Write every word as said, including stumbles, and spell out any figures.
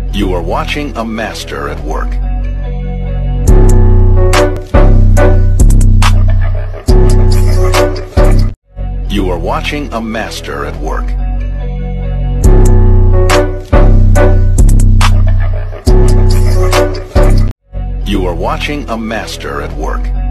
You are watching a master at work. You are watching a master at work. You are watching a master at work.